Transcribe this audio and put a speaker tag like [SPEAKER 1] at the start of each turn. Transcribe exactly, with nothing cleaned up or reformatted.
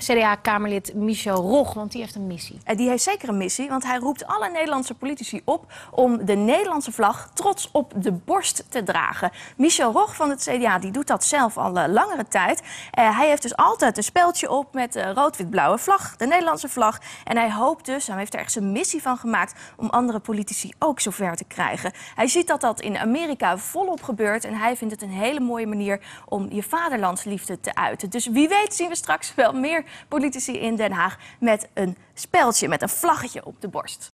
[SPEAKER 1] C D A-Kamerlid Michel Rog, want die heeft een missie.
[SPEAKER 2] En die heeft zeker een missie, want hij roept alle Nederlandse politici op om de Nederlandse vlag trots op de borst te dragen. Michel Rog van het C D A die doet dat zelf al uh, langere tijd. Uh, hij heeft dus altijd een speldje op met de rood-wit-blauwe vlag, de Nederlandse vlag. En hij hoopt dus, hij heeft er echt zijn missie van gemaakt, om andere politici ook zover te krijgen. Hij ziet dat dat in Amerika volop gebeurt en hij vindt het een hele mooie manier om je vaderlandsliefde te uiten. Dus wie weet zien we straks wel meer politici in Den Haag met een speldje, met een vlaggetje op de borst.